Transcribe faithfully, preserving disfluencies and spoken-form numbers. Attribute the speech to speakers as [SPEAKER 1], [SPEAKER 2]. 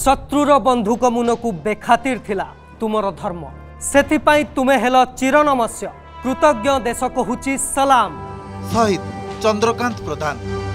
[SPEAKER 1] शत्रुर बंधुक मुनकु बेखातिर थिला तुमर धर्म सेथिपाई तुमे हेल चिरनमस्य कृतज्ञ देश कहूची सलाम।
[SPEAKER 2] शहीद चंद्रकांत प्रधान।